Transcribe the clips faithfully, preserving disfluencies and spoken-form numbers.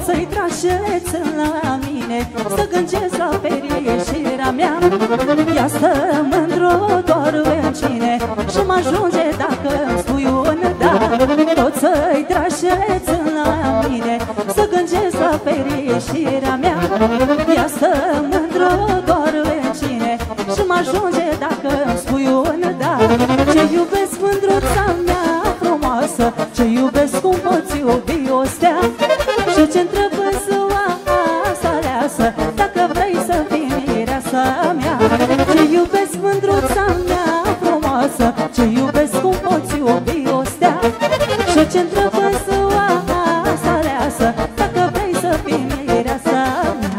să-i trageți la mine, să gândesc la fericirea mea. Ea stă mândru doar în cine și mă ajunge dacă îmi spui un da. Tot să-i trageți la mine, să gândesc la fericirea mea. Ea stă mândru doar în cine și mă ajunge dacă îmi spui un da. Ce iubesc mândruța mea frumoasă, ce iubesc cum poți iubi o stea. Și ce-mi trebuie ziua asta aleasă, dacă vrei să fii mireasa mea. Ce iubesc mândruța mea frumoasă, ce iubesc cum poți iubi o stea. Și ce-mi trebuie ziua asta aleasă, dacă vrei să fii mireasa mea.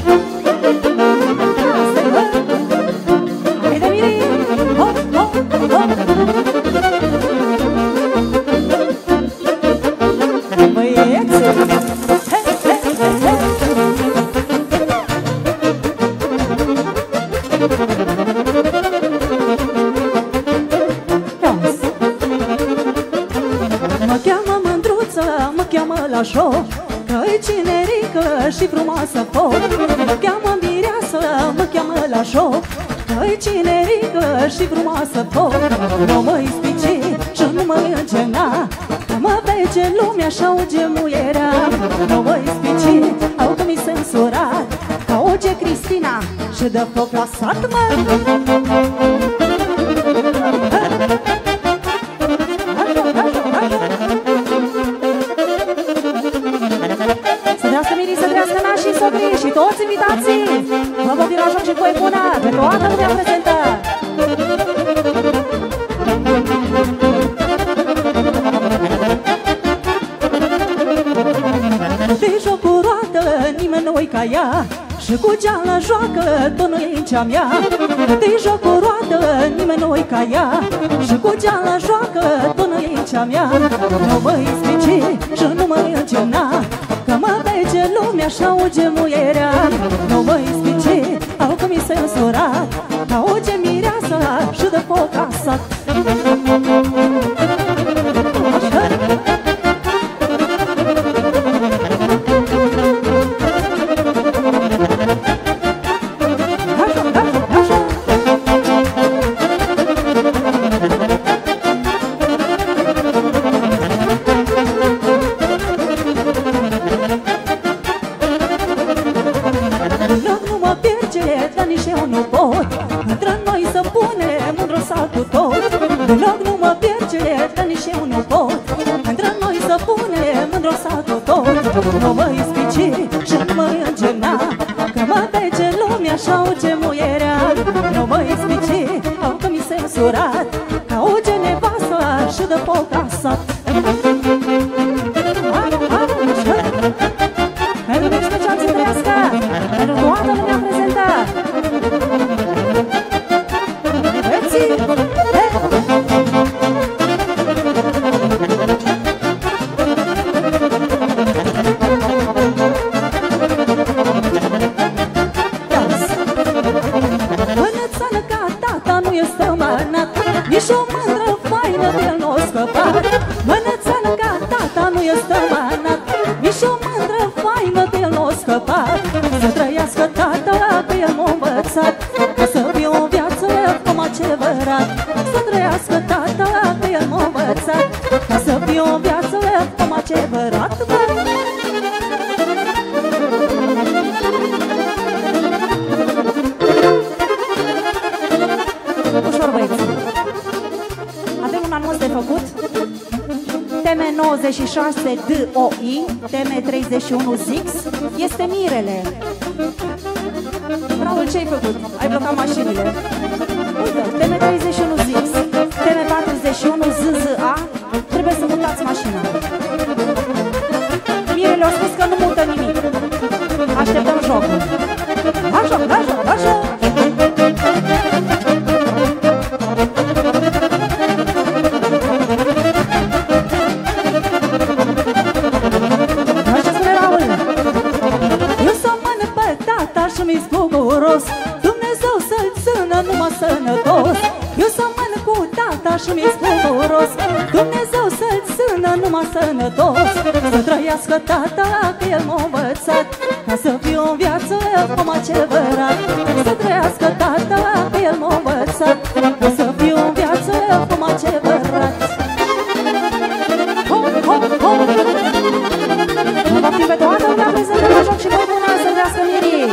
Hai de miri, hop, hop, hop. Băieți, he, he, he, he. Mă cheamă mândruță, mă cheamă la șoc, că-i cinerică și frumoasă foc. Mă cheamă mireasă, mă cheamă la șoc, că-i cinerică și frumoasă foc. Nu mă ispici și nu mă încena, că mă vege lumea și auge muierea. Nu mă ispici, au că mi-i censurat, că auge Cristina și dă foc la sat, mă. Să trească mirii, să trească nașii, sogrii și toți invitații. Vă vă din la joc și voi bună, pe toată lumea prezentă. De joc cu roată, nimeni nu-i ca ea, și cu geala joacă, tot nu-i în cea mea. De joc cu roată, nimeni nu-i ca ea, și cu geala joacă, tot nu-i în cea mea. Nu mă ispici și nu mă încena, că mă vege lumea și auge muierea. Nu mă ispici, au că mi s-a însurat, auge mireasa și dă foc asat. Deloc nu mă pierce, dar nici eu nu pot, între noi să punem în rosatul tot. Nu mă ispici și nu mă încena, că mă vege lumea și auge muierea. Nu mă ispici, au că mi s-a însurat, că auge nevasta și dă foc asat. Pentru mine special să trăiască, pentru toată lumea prezentă. Veții, nici o mândră faină de nu o scăpat. Mănățeană ca tata nu este mănat, nici o mândră faină de nu o scăpat. Să trăiască tata pe el m-a învățat, ca să fie o viață cum adevărat. Să trăiască tata pe el m-a învățat, ca să fie o viață cum adevărat. Ușor, băieți, avem un anunț de făcut. T M nouăzeci și șase D O I, T M treizeci și unu Zix, este Mirele. Raul, ce-ai făcut? Ai blocat mașinile. Uite, T M treizeci și unu Zix, T M patruzeci și unu Z Z A, trebuie să mutați mașina. Mirele a spus că nu mută nimic. Așteptăm jocul. La joc, la joc, la joc! Mi-s bucuros, Dumnezeu să-l țină numai sănătos. Eu să mănânc cu tata și mi-s bucuros, Dumnezeu să-l țină numai sănătos, să trăiască tata, că el m-a învățat, ca să fiu în viață om adevărat. Să trăiască tata, că el m-a învățat, ca să fiu în viață om adevărat. Ho, ho, ho! Nu va fi pe toată lumea prezentă la joc și voi bună să vrească mirii!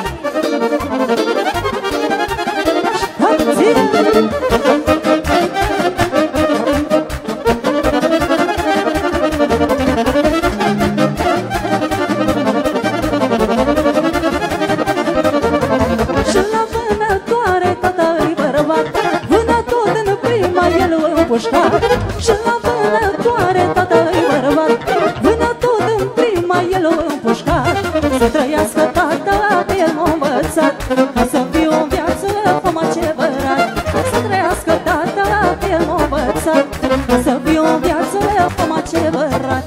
Și la vânătoare tata-i bărbat, vânător în prima el o împușcat. Să trăiască tata, că el m-a învățat, ca să fiu în viață om adevărat. Să trăiască tata, că el m-a învățat, ca să fiu în viață om adevărat.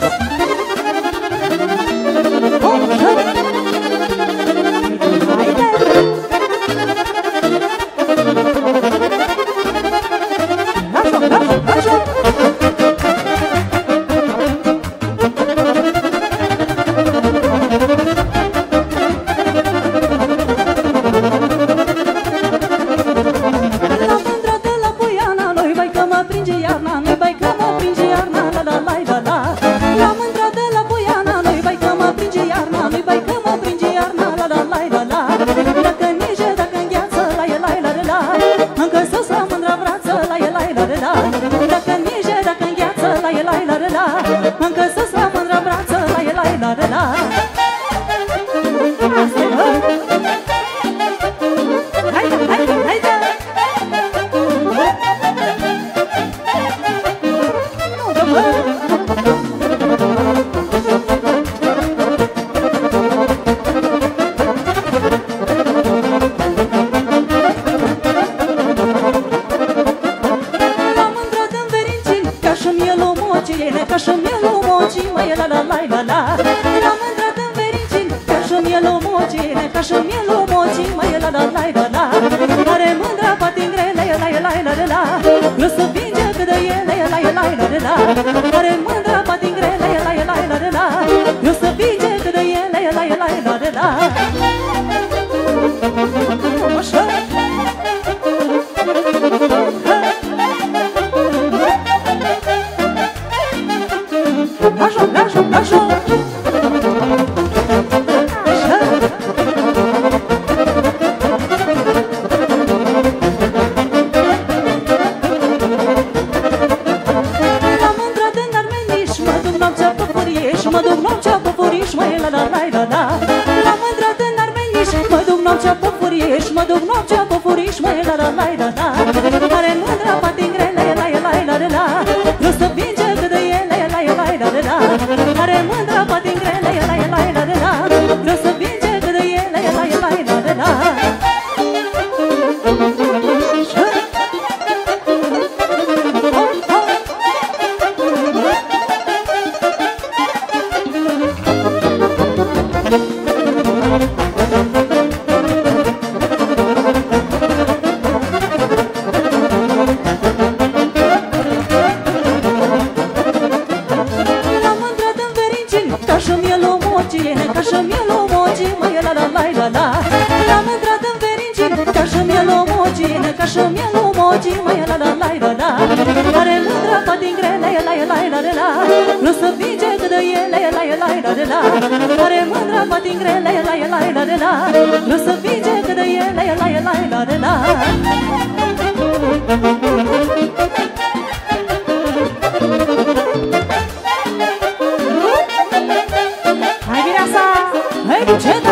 Hai, Mireasa! Hai, Bucet!